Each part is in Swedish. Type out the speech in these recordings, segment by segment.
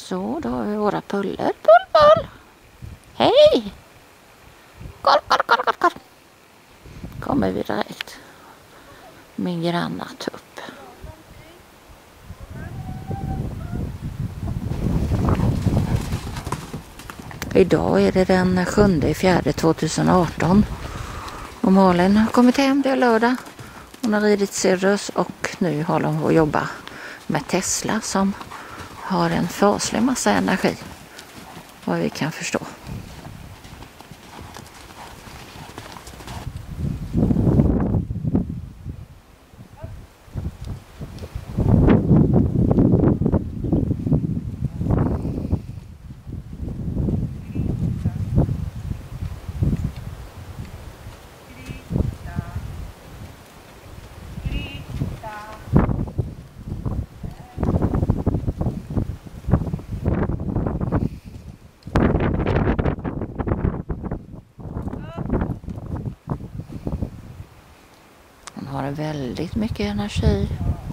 Så, då har vi våra puller. Pull. Hej! Koll. Kommer vi direkt. Min granna tupp. Idag är det den 7/4/2018. Och Malin har kommit hem, det är lördag. Hon har ridit Cirrus och nu håller hon på att jobba med Tesla som har en faslig massa energi. Vad vi kan förstå. Hon har väldigt mycket energi.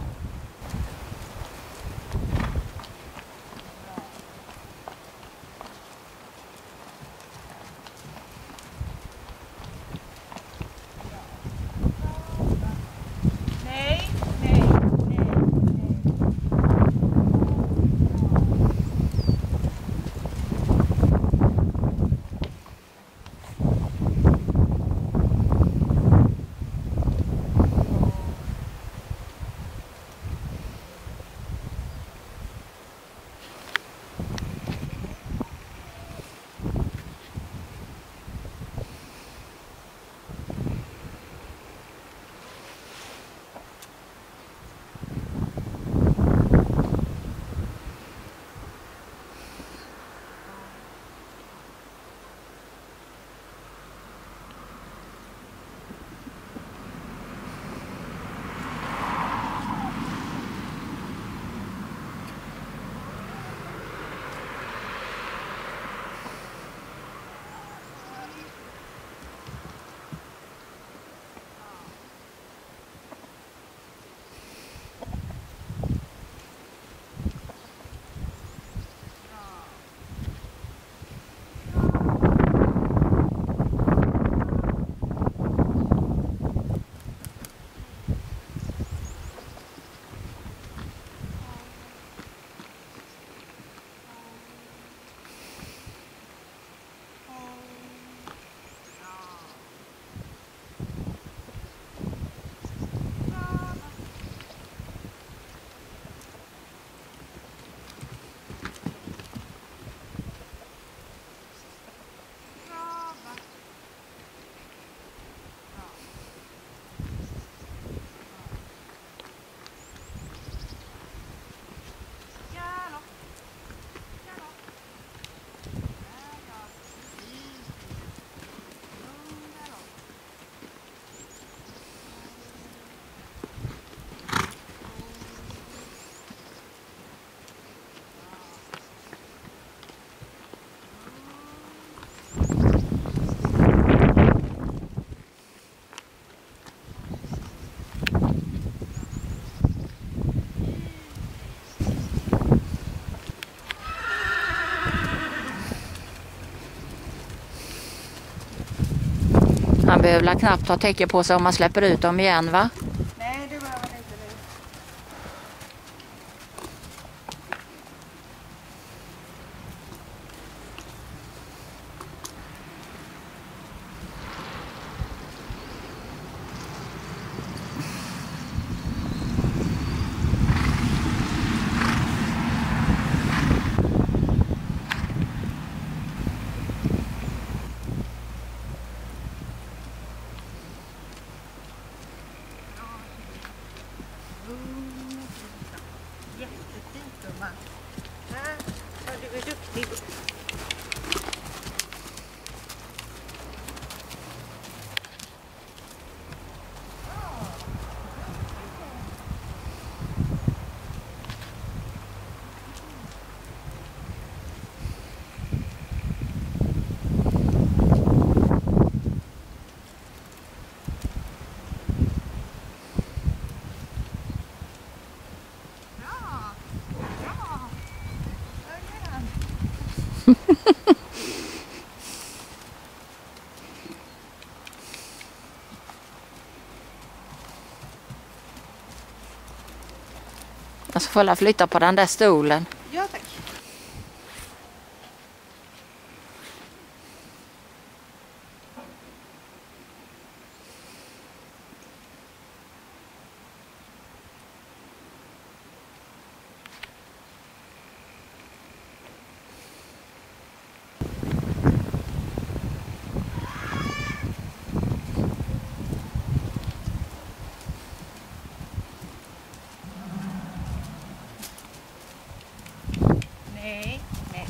Man behöver knappt ha täcke på sig om man släpper ut dem igen, va? Nej, det behöver man inte nu. Jättefint, gumman. Ja, du är duktig. Får jag flytta på den där stolen? Ja, tack. Nej, nej.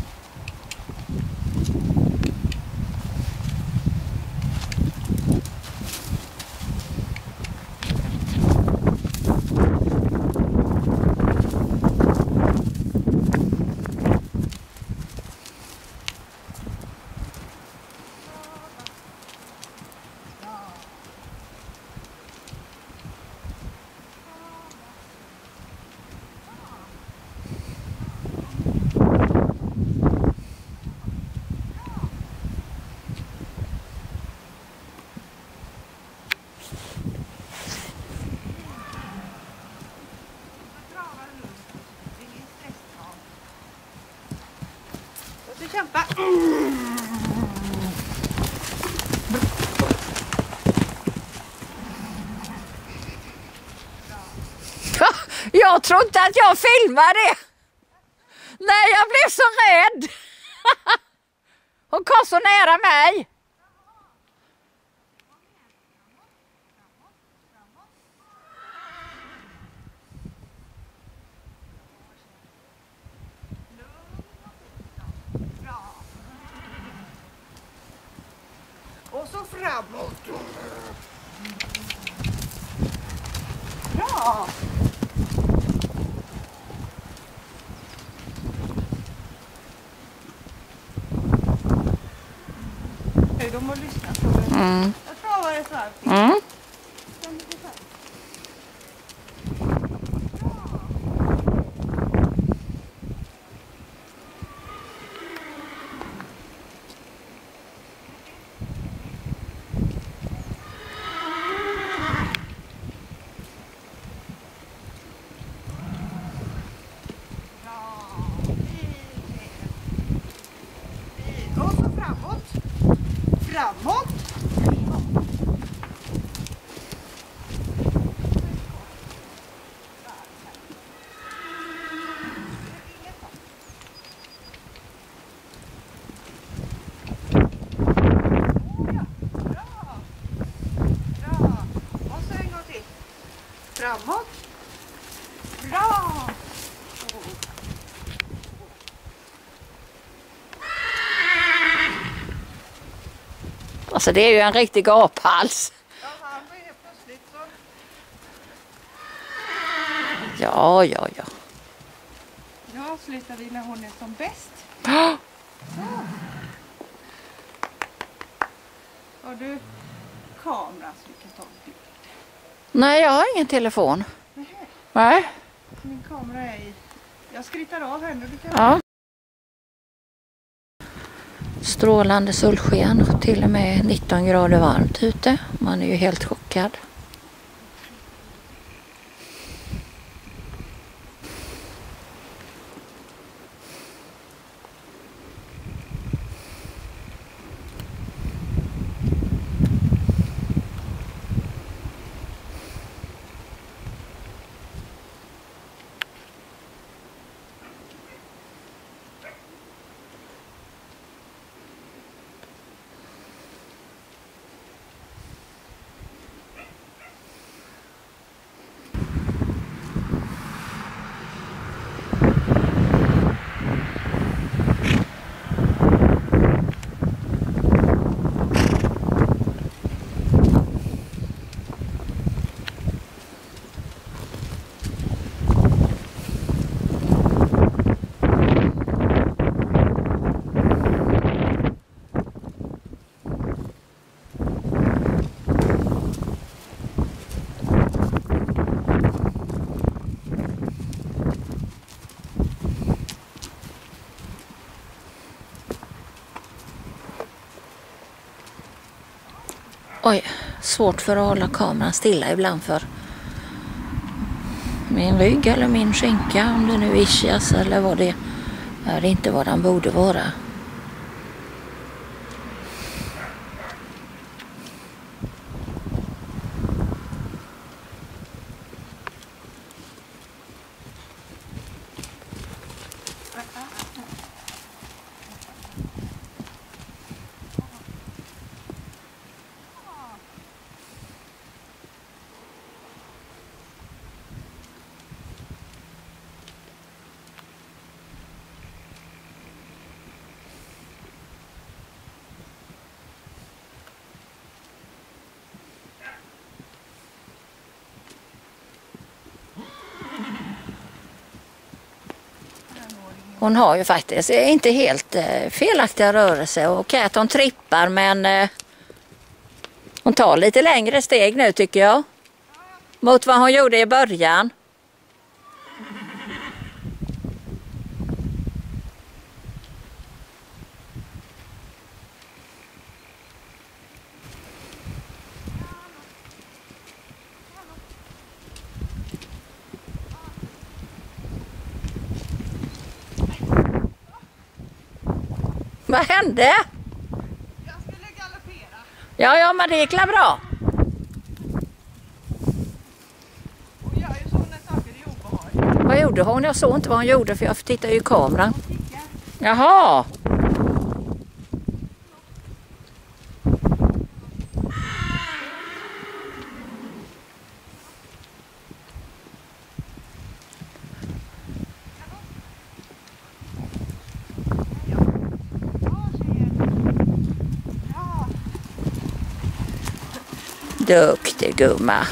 Låt oss kämpa. Jag tror inte att jag filmar det. Nej, jag blev så rädd. Hon kom så nära mig. Och så framåt. Bra! Hej, de har lyssnat på det. Jag travar ett varv till. Och så framåt. Framåt. Bra. Och så en gång till. Framåt. Bra. Alltså det är ju en riktig gaphals. Ja, han var helt plötsligt så. Ja. Nu avslutar vi när hon är som bäst. Har du kamera så vi kan ta en bild? Nej, jag har ingen telefon. Nej. Min kamera är i. Jag skrittar av henne. Du kan... Ja. Strålande solsken och till och med 19 grader varmt ute. Man är ju helt chockad. Oj, svårt för att hålla kameran stilla ibland för Min rygg eller min skinka, om det nu är ischias eller vad det är inte vad den borde vara. Hon har ju faktiskt inte helt felaktiga rörelser och okej att hon trippar, men hon tar lite längre steg nu tycker jag. Mot vad hon gjorde i början. Vad hände? Jag skulle galoppera. Ja, men det gick väl bra. Och jag är ju så när saker är obehagligt. Vad gjorde hon? Jag såg inte vad hon gjorde för jag tittar ju i kameran. Hon kickar. Jaha. Duktig gumma.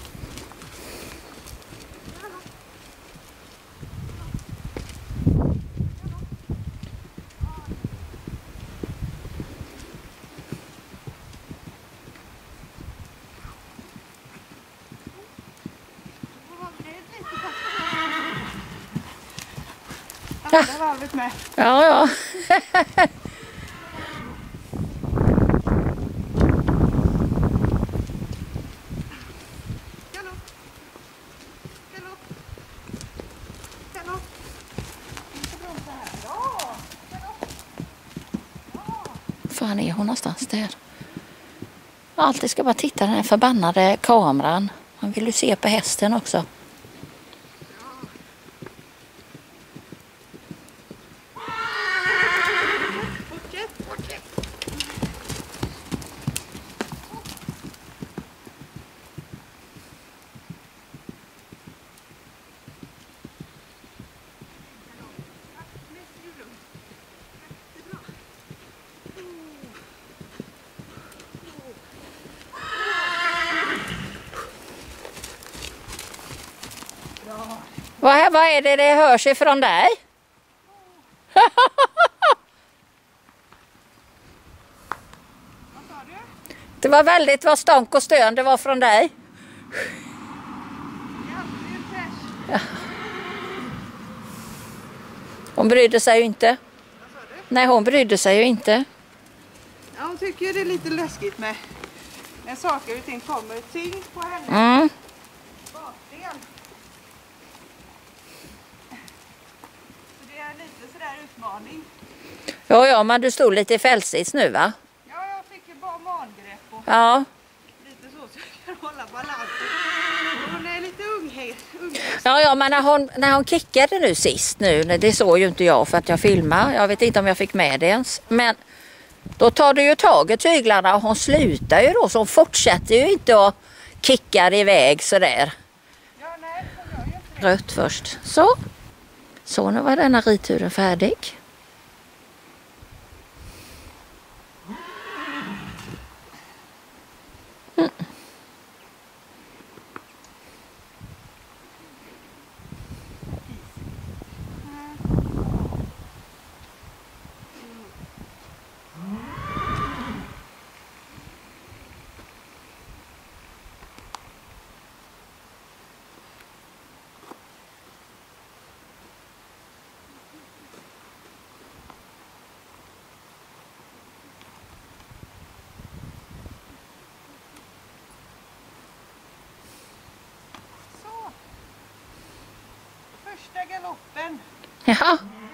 Andra varvet med. Ja. Fan är hon någonstans där? Alltid ska bara titta den här förbannade kameran. Man vill ju se på hästen också. Vad är det hörs ifrån dig? Vad sa du? Det var väldigt vad stånk och stön det var från dig. Ja. Hon brydde sig ju inte. Vad sa du? Nej, hon brydde sig ju inte. Ja, hon tycker det är lite läskigt med när saker och ting kommer tyngd på henne. Mm. Bakben. Så det är lite sådär utmaning. Ja, men du stod lite i fältsits nu va? Ja, jag fick ju bara mangrepp och Ja. lite så jag kan hålla balansen. Hon är lite ung. Ja, men när hon kickade nu sist nu, det såg ju inte jag för att jag filmar. Jag vet inte om jag fick med det ens. Men då tar du ju tag i tyglarna och hon slutar ju då, så hon fortsätter ju inte och kickar iväg sådär. Ja, nej, det gör ju inte det. Rött först. Så nu var denna ridturen färdig. första galoppen. Ja.